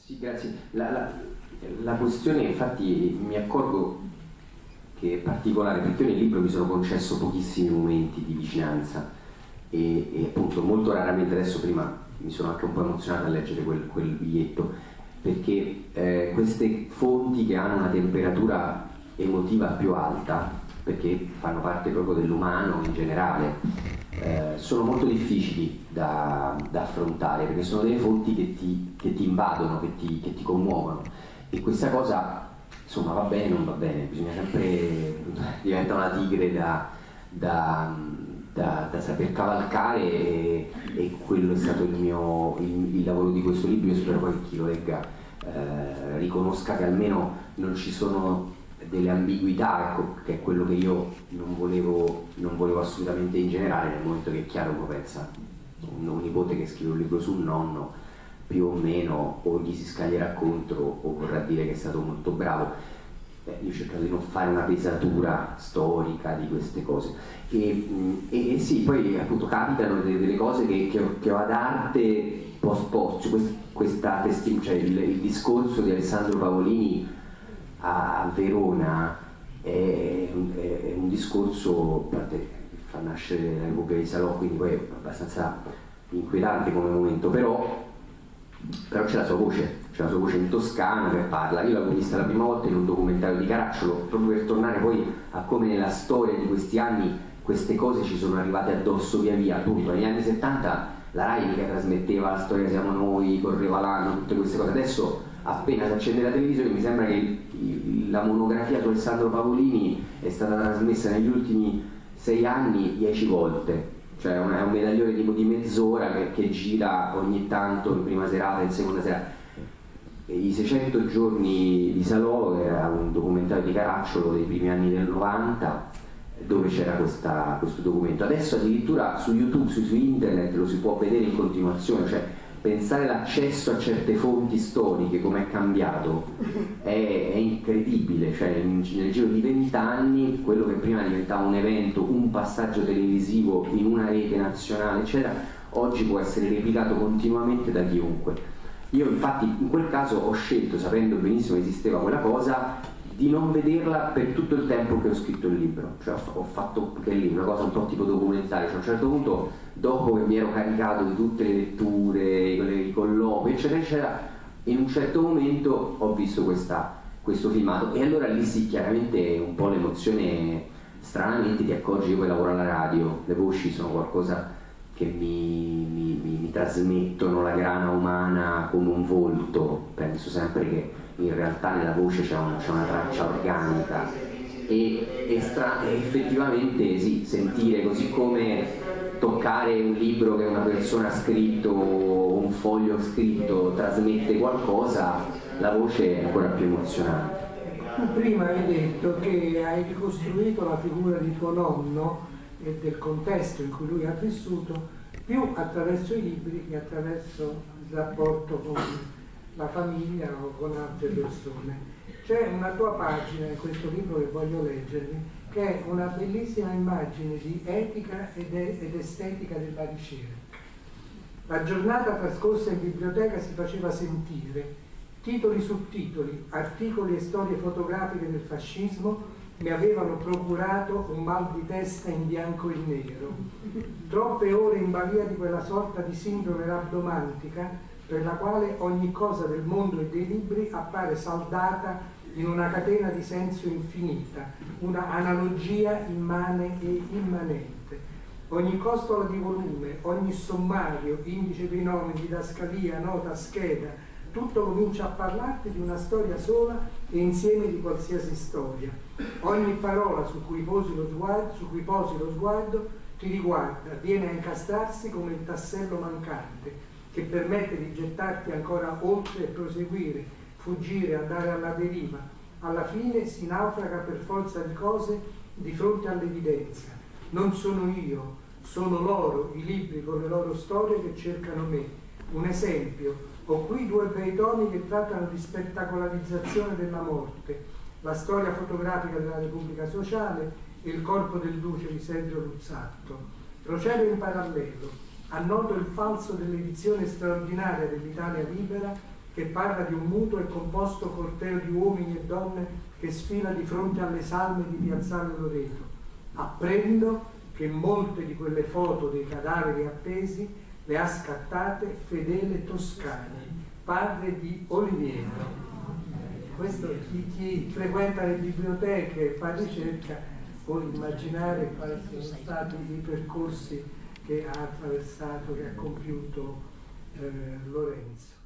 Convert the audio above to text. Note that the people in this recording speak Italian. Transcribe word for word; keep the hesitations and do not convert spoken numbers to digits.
Sì, grazie. La, la, la questione, infatti, mi accorgo che è particolare perché io nel libro mi sono concesso pochissimi momenti di vicinanza e, e appunto molto raramente, adesso prima mi sono anche un po' emozionato a leggere quel, quel biglietto, perché eh, queste fonti che hanno una temperatura emotiva più alta, perché fanno parte proprio dell'umano in generale, eh, sono molto difficili da, da affrontare, perché sono delle fonti che ti, che ti invadono, che ti, che ti commuovono, e questa cosa insomma va bene, non va bene, bisogna sempre, diventa una tigre da, da, da, da saper cavalcare, e, e quello è stato il mio il, il lavoro di questo libro. Io spero poi che chi lo legga eh, riconosca che almeno non ci sono delle ambiguità, ecco, che è quello che io non volevo, non volevo assolutamente ingenerare, nel momento che è chiaro, uno pensa, un, un nipote che scrive un libro sul nonno più o meno o gli si scaglierà contro o vorrà dire che è stato molto bravo. Eh, io ho cercato di non fare una pesatura storica di queste cose e, e, e sì, poi appunto capitano delle, delle cose che, che, ho, che ho ad arte post post, cioè questa, questa testi- cioè il, il discorso di Alessandro Pavolini a Verona è, è, è un discorso, a parte fa nascere la Repubblica di Salò, quindi poi è abbastanza inquietante come momento, però però c'è la sua voce, c'è la sua voce in toscano che parla. Io l'avevo vista la prima volta in un documentario di Caracciolo, proprio per tornare poi a come nella storia di questi anni queste cose ci sono arrivate addosso via via. Appunto negli anni settanta la Rai mica trasmetteva La storia siamo noi, Correva l'anno, tutte queste cose. Adesso appena si accende la televisione mi sembra che la monografia su Alessandro Pavolini è stata trasmessa negli ultimi sei anni dieci volte. Cioè è un medaglione tipo di mezz'ora che, che gira ogni tanto in prima serata, in seconda serata. E I seicento giorni di Salò era un documentario di Caracciolo dei primi anni del novanta, dove c'era questa, questo documento. Adesso addirittura su YouTube, su, su internet lo si può vedere in continuazione, cioè pensare l'accesso a certe fonti storiche come è cambiato è, è incredibile. Cioè in, nel giro di vent'anni quello che prima diventava un evento, un passaggio televisivo in una rete nazionale eccetera, oggi può essere replicato continuamente da chiunque. Io infatti in quel caso ho scelto, sapendo benissimo che esisteva quella cosa, di non vederla per tutto il tempo che ho scritto il libro. Cioè ho fatto che lì una cosa un po' tipo documentario, cioè a un certo punto, dopo che mi ero caricato di tutte le letture, i colloqui eccetera eccetera, in un certo momento ho visto questa, questo filmato, e allora lì sì, chiaramente un po' l'emozione, stranamente ti accorgi che poi lavoro alla radio, le voci sono qualcosa che mi, mi, mi, mi trasmettono la grana umana come un volto. Penso sempre che in realtà nella voce c'è una, c'è una traccia organica e, e, stra- e effettivamente sì, sentire, così come toccare un libro che una persona ha scritto, un foglio scritto trasmette qualcosa, la voce è ancora più emozionante. Tu prima hai detto che hai ricostruito la figura di tuo nonno e del contesto in cui lui ha vissuto più attraverso i libri che attraverso il rapporto con la famiglia o con altre persone. C'è una tua pagina in questo libro che voglio leggervi, che è una bellissima immagine di etica ed, ed estetica della ricerca. La giornata trascorsa in biblioteca si faceva sentire, titoli su titoli, articoli e storie fotografiche del fascismo mi avevano procurato un mal di testa in bianco e nero. Troppe ore in balia di quella sorta di sindrome rabdomantica per la quale ogni cosa del mondo e dei libri appare saldata in una catena di senso infinita, una analogia immane e immanente. Ogni costola di volume, ogni sommario, indice dei nomi, didascalia, nota, scheda, tutto comincia a parlarti di una storia sola e insieme di qualsiasi storia. Ogni parola su cui posi lo sguardo, su cui posi lo sguardo ti riguarda, viene a incastrarsi come il tassello mancante che permette di gettarti ancora oltre e proseguire, fuggire, andare alla deriva. Alla fine si naufraga per forza di cose di fronte all'evidenza. Non sono io, sono loro, i libri con le loro storie che cercano me. Un esempio: ho qui due bei tomi che trattano di spettacolarizzazione della morte, la storia fotografica della Repubblica Sociale e il corpo del duce di Sergio Luzzatto. Procedo in parallelo, annoto il falso dell'edizione straordinaria dell'Italia Libera che che parla di un muto e composto corteo di uomini e donne che sfila di fronte alle salme di Piazzale Loreto. Apprendo che molte di quelle foto dei cadaveri appesi le ha scattate Fedele Toscani, padre di Oliviero. Questo chi, chi frequenta le biblioteche e fa ricerca può immaginare quali siano stati i percorsi che ha attraversato, che ha compiuto eh, Lorenzo.